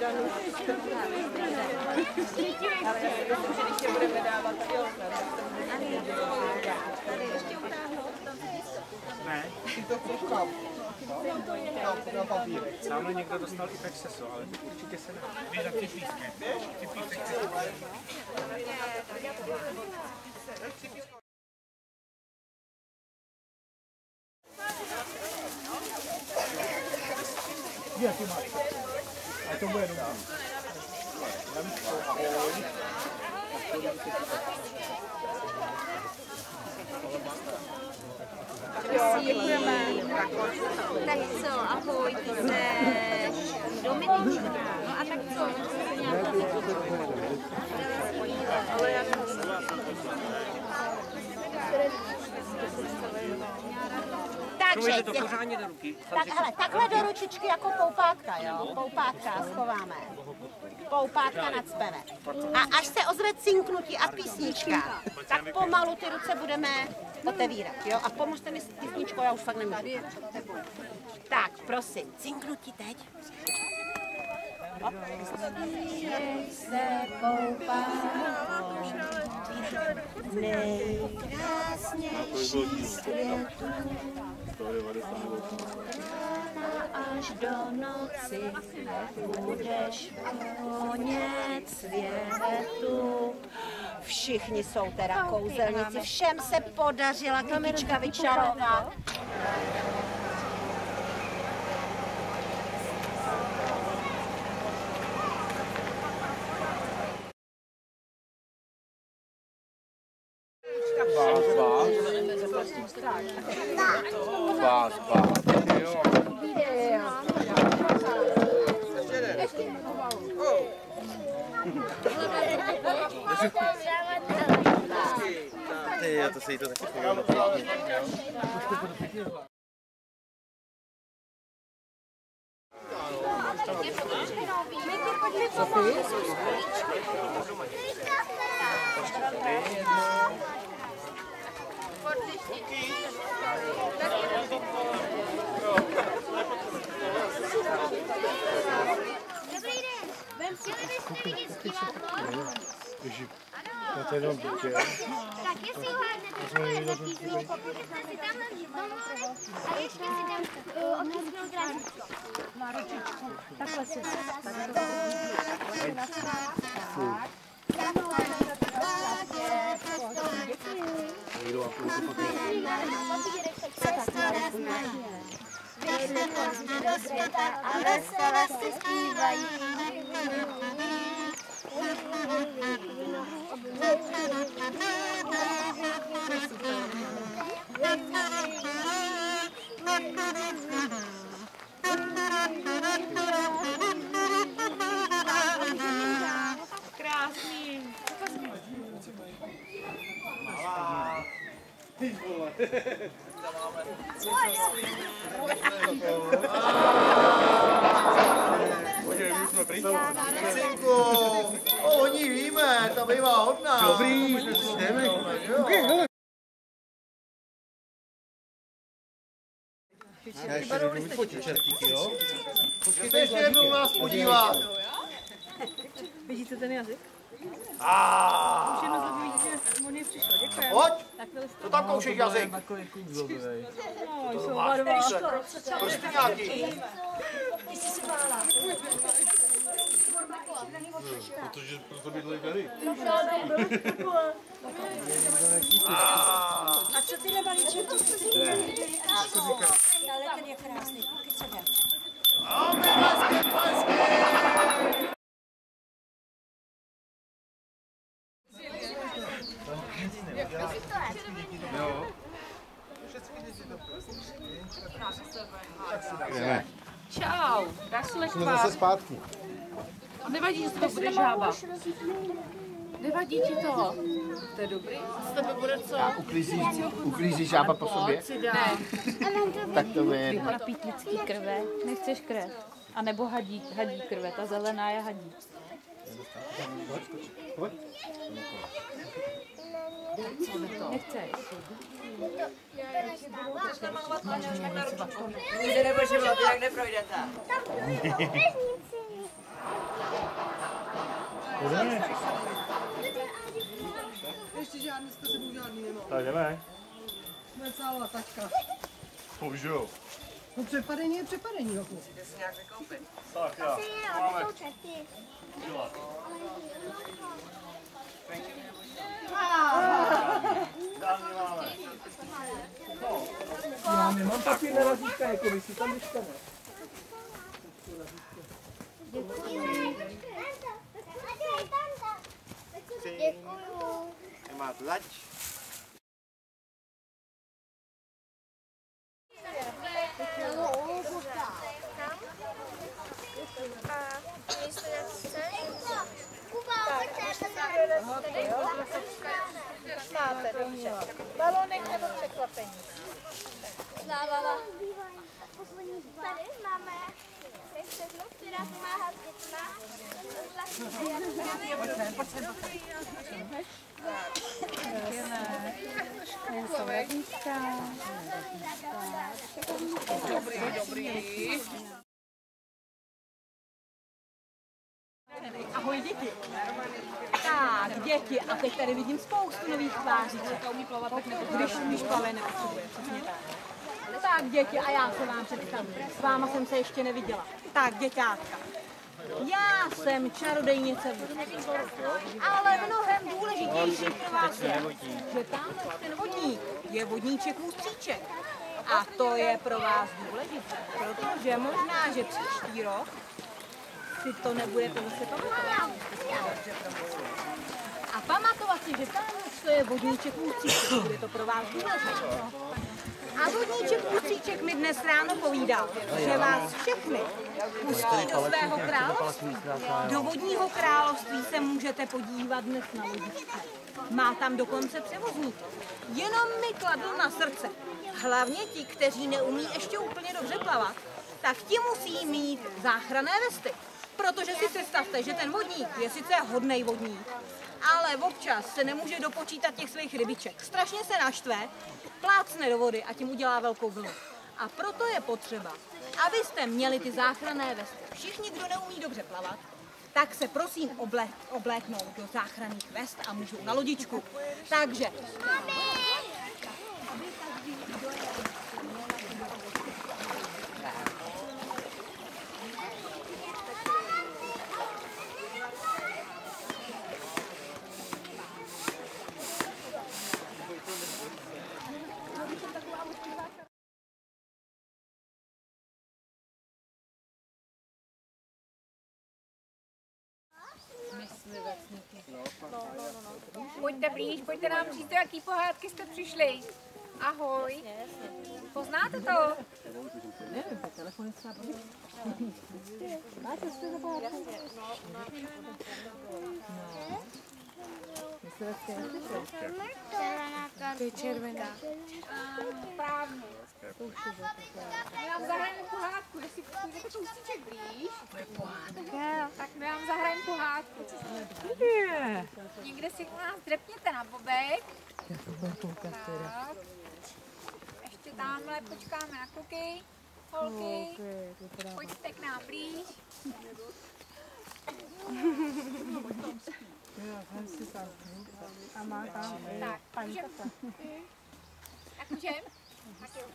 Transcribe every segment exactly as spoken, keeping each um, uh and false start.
když tě budeme dávat, jo. Ne. Ty to chceš tam. Na papír. Tamhle někdo dostal i pexeso, ale teď určitě se ne. Víš, za ty písky. Ty písky. Je, ty máš. A to bude dobrý. Jo, děkujeme. Tak co, ahoj, ty jsi Dominička. No a tak co? Ale já Takže, to pořádně do ruky. tak, hele, takhle do ručičky jako poupátka, jo? Poupátka schováme. Poupátka nacpeme. A až se ozve cinknutí a písnička, tak pomalu ty ruce budeme otevírat, jo? A pomožte mi s písničkou, já už fakt nemůžu. Tak, prosím, cinknutí teď. Se poupáko, nejkrásnější světu, až do noci budeš vonět světu. Všichni jsou teda kouzelníci, všem se podařila kytička vyčarovat. Vás, vás. Jo. Ty, já to se jí to taky povedlo. Ježi, to je jenom dítě. Tak jestli uhádnete, to je zapíznou kopu, si tamhle domluvili a ještě si tam otisknout rážičku. Na ručičku. Takhle si. Vyšli do světa a vesele si zpívají. krásný. Synku, o ní víme, ta bývá hodná. Dobrý, jdeme. Já ještě jdu vyfotit čertíky, jo? Počkejte, ještě jednou nás podívat. Vidíte ten jazyk? Aaaa. Už jedno zlobí vidíte, on je přišlo, děkujeme. Pojď, to tam koušeš jazyk. No, jsou barva. Prsty nějaký. Ty jsi se bála. Protože proto bydlej tady. A co ty nebalíček? To jsi si nebalíček. Ale ten je krásný. Pokud se dá. Čau, dáš si Jsme zase zpátky. A nevadí, že z toho bude žába. Nevadí ti to. To je dobrý. Z tebe bude co? Uklízí, uklízí žába po sobě? Ne. Tak to je. Napít lidský krve, nechceš krev. A nebo hadí, hadí krve, ta zelená je hadí. Nechceš. Nikde nebo život, jak neprojdete. Ještě žádný jste sebou žádný nemá. Tak jdeme. Jsme celá tačka. Můžu. No přepadení je přepadení, jako. Tak já. Ale to jsou čerty. Já nemám papír na razítka, jako vy si tam vyškane. Děkuju. Nemá tlač. Máte, dobře. Balonek nebo překvapení? Sláva. Tady máme všechno, která pomáhá s dětma. Dobrý, dobrý. Ahoj děti. Tak, děti, a teď tady vidím spoustu nových tváří. Když umí plavat, tak nepotřebuje. Když umíš plavat, nepotřebuje, přesně tak. Tak, děti, a já se vám představím. S váma jsem se ještě neviděla. Tak, děťátka. Já jsem čarodejnice vodní. Ale mnohem důležitější pro vás je, že tamhle ten vodník je vodníček Ústříček. A to je pro vás důležité, protože možná, že příští rok si to nebudete zase pamatovat. A pamatovat si, že tamhle to je vodníček Ústříček, bude to pro vás důležité. A vodníček Ústříček mi dnes ráno povídal, že vás všechny pustí do svého království. Do vodního království se můžete podívat dnes na lodičce. Má tam dokonce převozník. Jenom mi kladl na srdce. Hlavně ti, kteří neumí ještě úplně dobře plavat, tak ti musí mít záchranné vesty. Protože si představte, že ten vodník je sice hodnej vodník, ale občas se nemůže dopočítat těch svých rybiček. Strašně se naštve, plácne do vody a tím udělá velkou vlnu. A proto je potřeba, abyste měli ty záchranné vesty. Všichni, kdo neumí dobře plavat, tak se prosím oblé, obléknou do záchranných vest a můžou na lodičku. Takže... Pojďte blíž, pojďte nám říct, do jaký pohádky jste přišli. Ahoj. Poznáte to? Nevím, po telefonu třeba bude. Máte jste za pohádku? No. Myslíte, že To je červená. Správně. My vám zahrajeme pohádku, jestli půjdete kousíček blíž. To je pohádka. Tak my vám zahrajeme pohádku. Někde si u nás drepněte na bobek. Tak. Ještě tamhle počkáme na kluky, holky. Pojďte k nám blíž. A má tam. Tak, můžem. Tak můžem? Tak jo.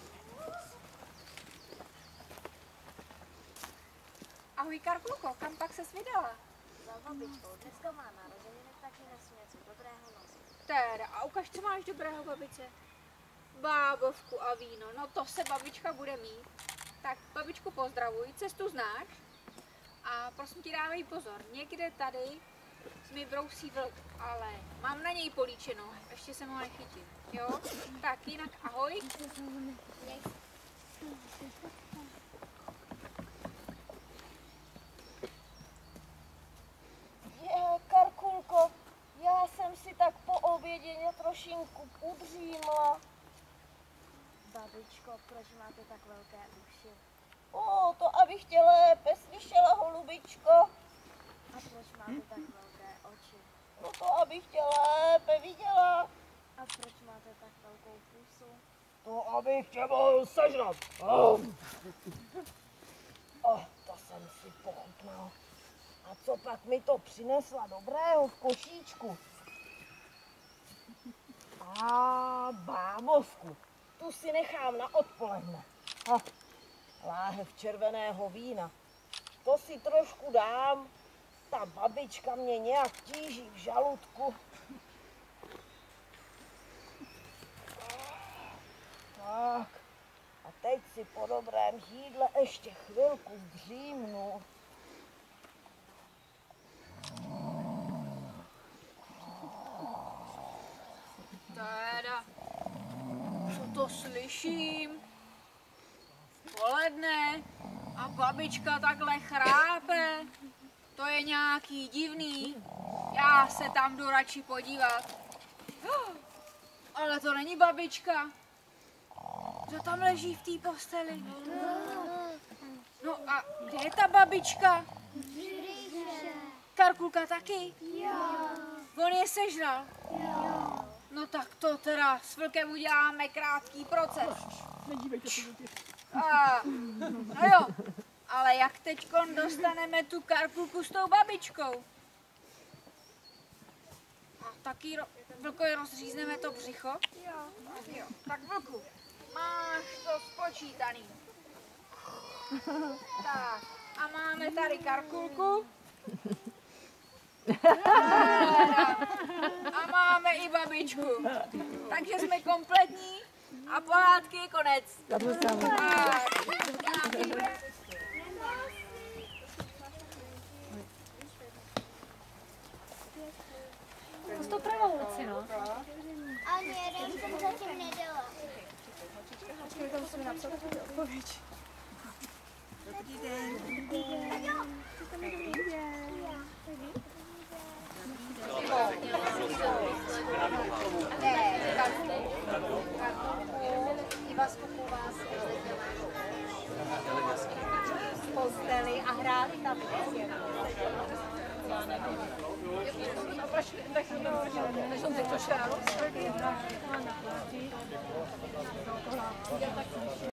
Ahoj Karkulko, kam pak ses vydala? Za babičkou, dneska má narozeniny, tak ji nesmí něco dobrého nosit. Teda, a ukaž, co máš dobrého, babice. Bábovku a víno, no to se babička bude mít. Tak babičku pozdravuj, cestu znáš. A prosím tě, dávej pozor, někde tady mi brousí vlk, ale mám na něj políčeno, ještě jsem ho nechytím, jo? Tak jinak ahoj. Je, Karkulko, já jsem si tak po obědě trošinku udřímla. Babičko, proč máte tak velké uši? O, to abych tě lépe slyšela, holubičko. A proč máte tak velké oči? No to abych tě lépe viděla. A proč máte tak velkou pusu? To abych tě mohl sežrat. Oh. Oh, to jsem si pochutnal. A A co pak mi to přinesla dobrého v košíčku? A bábovku, tu si nechám na odpoledne. Ha, láhev červeného vína. To si trošku dám. Ta babička mě nějak tíží v žaludku. Tak, a teď si po dobrém jídle ještě chvilku zdřímnu. Teda, co to slyším? Poledne a babička takhle chrápe. To je nějaký divný. Já se tam jdu radši podívat. Ale to není babička. Kdo tam leží v té posteli? No a kde je ta babička? Karkulka taky? On je sežral? No tak to teda s vlkem uděláme krátký proces. A, no jo, ale jak teďkon dostaneme tu Karkulku s tou babičkou? A taky ro, vlkovi rozřízneme to břicho? Jo. Jo. Tak vlku, máš to spočítaný. Tak, a máme tady Karkulku. A máme i babičku. Takže jsme kompletní a pohádky je konec. To s tou pravou ruci, no. Ani jeden jsem zatím nedala. Počkej, to musíme napsat odpověď. Dobrý den. Dobrý den. Dobrý den. Iva Skupová si v posteli a hráli tam. Než on teď to šel.